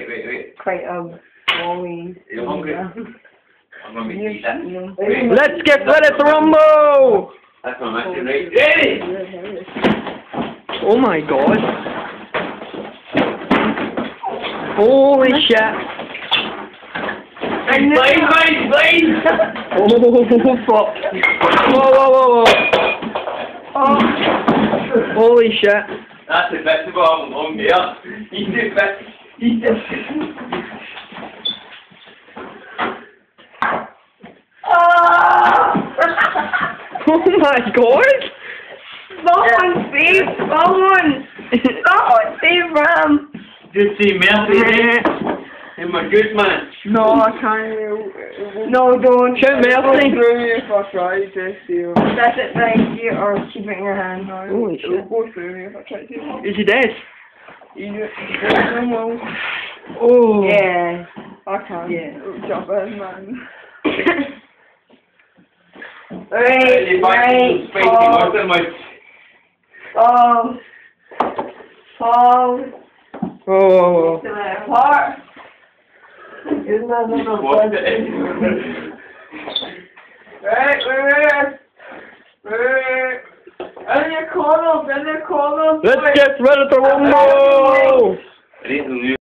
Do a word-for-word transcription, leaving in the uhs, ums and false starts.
Wait, wait, wait. Quite a long. Are you hungry? I'm gonna make you eat that. Let's get ready to rumble! That's my matching, right? Ready! Oh my god. Holy shit. Blind, blind, blind! Oh fuck. Whoa, whoa, whoa, whoa. Oh. Holy shit. That's the best of all long there. He's the best. He's the best. Oh my god! Someone save someone! Someone save Ram! Just see Mercy and my good man. No, I can't. No, don't. Shout Mercy! Go through me if I try to steal. That's it right here, or keep it in your hand. Holy It'll shit. go through me if I try to steal. Is he dead? You will. Oh. Yeah. I can't. Yeah. It'll jump in, man. Right, right, Spicy fall, water, my. fall, fall, Oh, whoa, whoa, to the heart. Good man, no, no, What the? Right, wait, wait. Wait. In your corner, in your corner. Let's get ready to rumble! I didn't